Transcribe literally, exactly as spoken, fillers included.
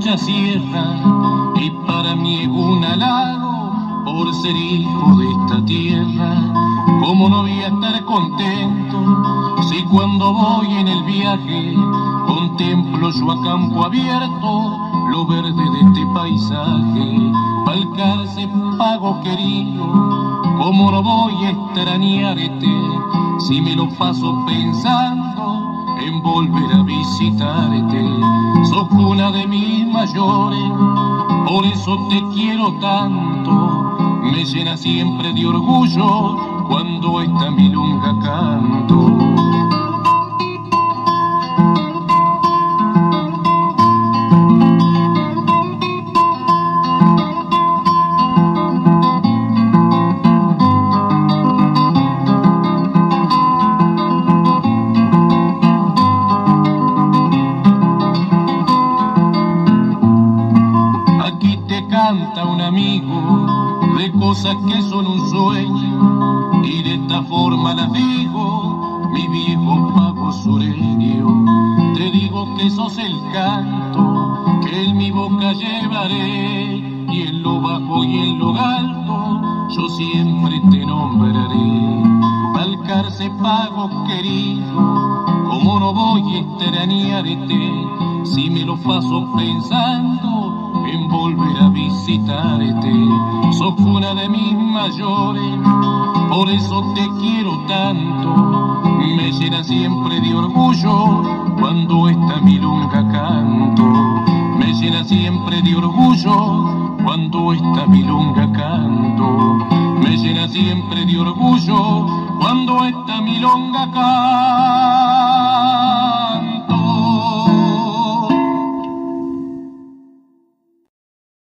mucha sierra y para mí es un halago por ser hijo de esta tierra. ¿Cómo no voy a estar contento si cuando voy en el viaje contemplo yo a campo abierto lo verde de este paisaje? Pa'l cárcel pago querido, ¿cómo no voy a extrañarte si me lo paso pensando en volver a visitarte? Sos una de mis mayores, por eso te quiero tanto. Me llena siempre de orgullo cuando esta milonga canto. Canta un amigo de cosas que son un sueño y de esta forma las digo, mi viejo pago sureño. Te digo que sos el canto que en mi boca llevaré y en lo bajo y en lo alto yo siempre te nombraré. Pa'l cárcel pago querido, ¿cómo no voy a extrañarte si me lo paso pensando en volver a visitarte? Sos una de mis mayores, por eso te quiero tanto. Me llena siempre de orgullo cuando esta milonga canto. Me llena siempre de orgullo cuando esta milonga canto. Me llena siempre de orgullo cuando esta milonga canto.